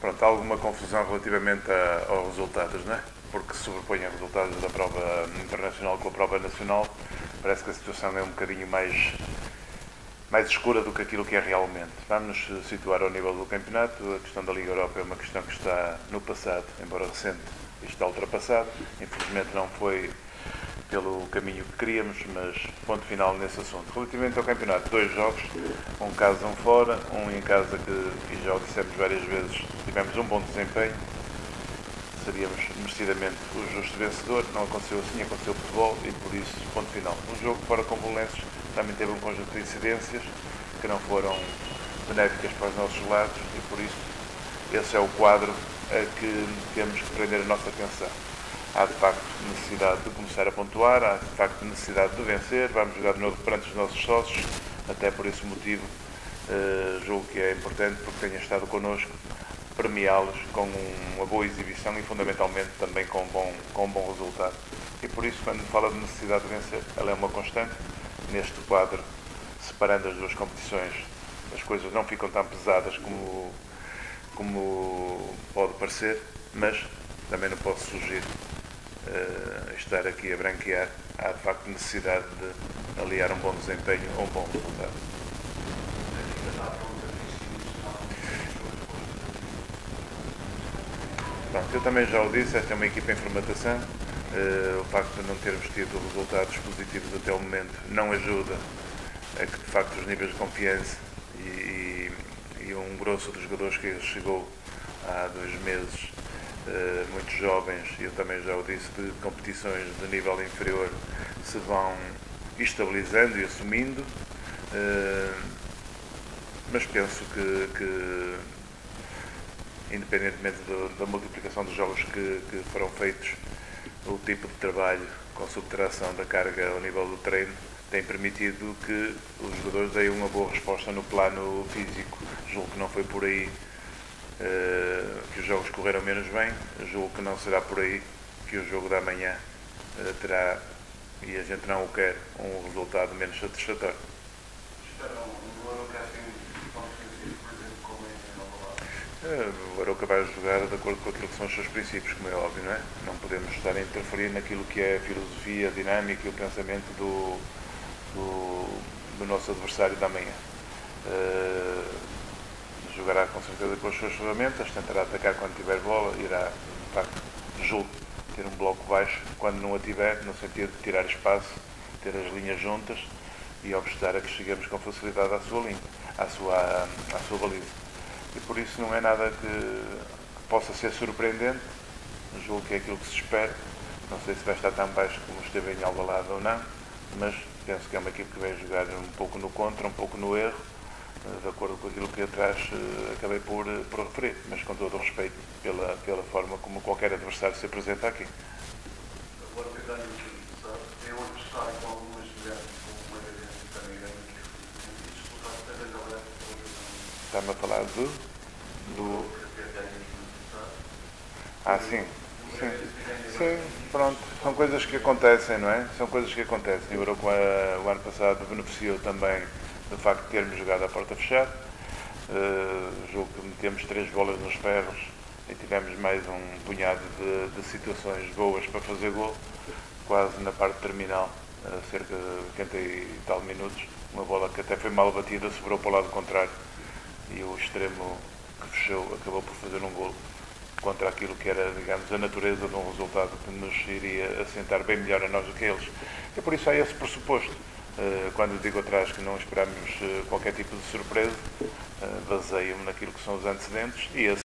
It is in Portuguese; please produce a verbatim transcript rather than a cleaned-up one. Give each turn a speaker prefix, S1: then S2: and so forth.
S1: pronto, há alguma confusão relativamente a, aos resultados, não é? Porque se sobrepõem os resultados da prova internacional com a prova nacional, parece que a situação é um bocadinho mais, mais escura do que aquilo que é realmente. Vamos nos situar ao nível do campeonato. A questão da Liga Europa é uma questão que está no passado, embora recente, e está ultrapassado. Infelizmente não foi pelo caminho que queríamos, mas ponto final nesse assunto. Relativamente ao campeonato, dois jogos, um casa, um fora, um em casa que, e já o dissemos várias vezes, tivemos um bom desempenho, seríamos merecidamente o justo vencedor, não aconteceu assim, aconteceu futebol e por isso, ponto final. Um jogo fora com Belenenses também teve um conjunto de incidências que não foram benéficas para os nossos lados e por isso esse é o quadro a que temos que prender a nossa atenção. Há de facto necessidade de começar a pontuar, há de facto necessidade de vencer, vamos jogar de novo perante os nossos sócios, até por esse motivo uh, julgo que é importante porque tenha estado connosco, premiá-los com uma boa exibição e fundamentalmente também com um, bom, com um bom resultado. E por isso quando fala de necessidade de vencer, ela é uma constante. Neste quadro, separando as duas competições, as coisas não ficam tão pesadas como, como pode parecer, mas também não posso sugerir Uh, estar aqui a branquear. Há de facto necessidade de aliar um bom desempenho a um bom resultado. Pronto, eu também já o disse, esta é uma equipa em formatação. Uh, o facto de não termos tido resultados positivos até o momento não ajuda a que de facto os níveis de confiança e, e, e um grosso dos jogadores que chegou há dois meses, Uh, muitos jovens, e eu também já o disse, de competições de nível inferior se vão estabilizando e assumindo, uh, mas penso que, que independentemente do, da multiplicação dos jogos que, que foram feitos, o tipo de trabalho com subtração da carga ao nível do treino tem permitido que os jogadores deem uma boa resposta no plano físico. Julgo que não foi por aí Uh, que os jogos correram menos bem, julgo que não será por aí que o jogo da manhã uh, terá, e a gente não o quer, um resultado menos satisfatório.
S2: Esperam o Arouca assim tão defensivo, por exemplo, como é em Alvalade?
S1: Uh, o Arouca vai jogar de acordo com aquilo que são os seus princípios, como é óbvio, não é? Não podemos estar a interferir naquilo que é a filosofia, a dinâmica e o pensamento do, do, do nosso adversário da manhã. Uh, Jogará com certeza com as suas ferramentas, tentará atacar quando tiver bola, irá, de facto, julgo, ter um bloco baixo quando não a tiver, no sentido de tirar espaço, ter as linhas juntas e obstar a que cheguemos com facilidade à sua linha, à sua, à sua baliza. E por isso não é nada que, que possa ser surpreendente, julgo que é aquilo que se espera, não sei se vai estar tão baixo como esteve em Alvalade ou não, mas penso que é uma equipe que vai jogar um pouco no contra, um pouco no erro, de acordo com aquilo que atrás uh, acabei por, uh, por referir, mas com todo o respeito pela, pela forma como qualquer adversário se apresenta aqui.
S2: Agora, pegando aqui, sabe, é um adversário com algumas semelhanças com uma evidência também grande que disputado também na leve para o jogo.
S1: Está-me a falar do... do... Ah, sim. Sim. Sim, pronto. São coisas que acontecem, não é? São coisas que acontecem. O Arouca, o ano passado, beneficiou também do facto de termos jogado à porta fechada. Uh, julgo que metemos três bolas nos ferros e tivemos mais um punhado de, de situações boas para fazer gol, quase na parte terminal, uh, cerca de oitenta e tal minutos. Uma bola que até foi mal batida, sobrou para o lado contrário e o extremo que fechou acabou por fazer um gol contra aquilo que era, digamos, a natureza de um resultado que nos iria assentar bem melhor a nós do que eles. E por isso há esse pressuposto. Quando digo atrás que não esperamos qualquer tipo de surpresa, baseio-me naquilo que são os antecedentes e esse